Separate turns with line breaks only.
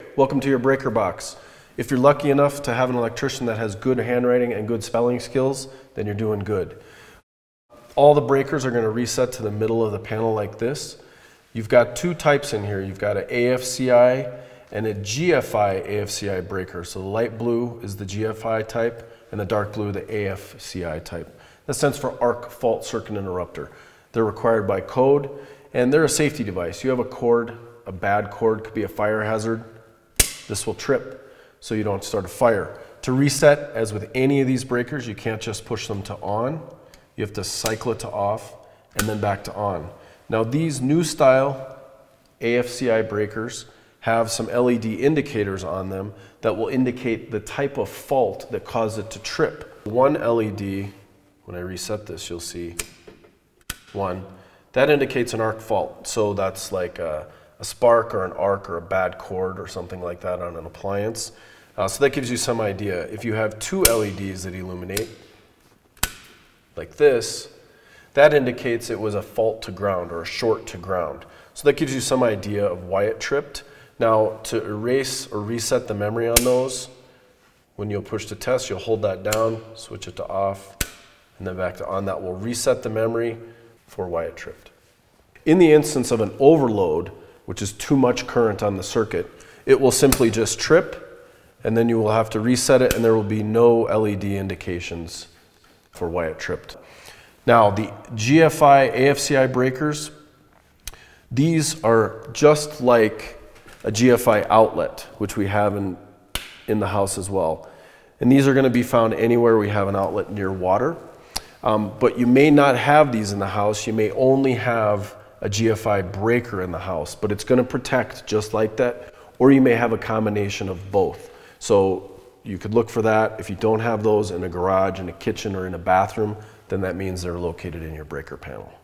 Welcome to your breaker box. If you're lucky enough to have an electrician that has good handwriting and good spelling skills, then you're doing good. All the breakers are going to reset to the middle of the panel like this. You've got two types in here. You've got an AFCI and a GFI AFCI breaker. So the light blue is the GFI type and the dark blue the AFCI type. That stands for arc fault circuit interrupter. They're required by code and they're a safety device. You have a cord, a bad cord, could be a fire hazard. This will trip so you don't start a fire. To reset, as with any of these breakers, you can't just push them to on. You have to cycle it to off and then back to on. Now these new style AFCI breakers have some LED indicators on them that will indicate the type of fault that caused it to trip. One LED, when I reset this, you'll see one, that indicates an arc fault. So that's like a spark or an arc or a bad cord or something like that on an appliance. So that gives you some idea. If you have two LEDs that illuminate, like this, that indicates it was a fault to ground or a short to ground. So that gives you some idea of why it tripped. Now to erase or reset the memory on those, when you'll push to test, you'll hold that down, switch it to off, and then back to on. That will reset the memory for why it tripped. In the instance of an overload, which is too much current on the circuit, it will simply just trip, and then you will have to reset it, and there will be no LED indications for why it tripped. Now the GFI AFCI breakers, these are just like a GFI outlet, which we have in the house as well. And these are going to be found anywhere we have an outlet near water. But you may not have these in the house. You may only have a GFI breaker in the house, but it's going to protect just like that. Or you may have a combination of both. So you could look for that. If you don't have those in a garage, in a kitchen, or in a bathroom, then that means they're located in your breaker panel.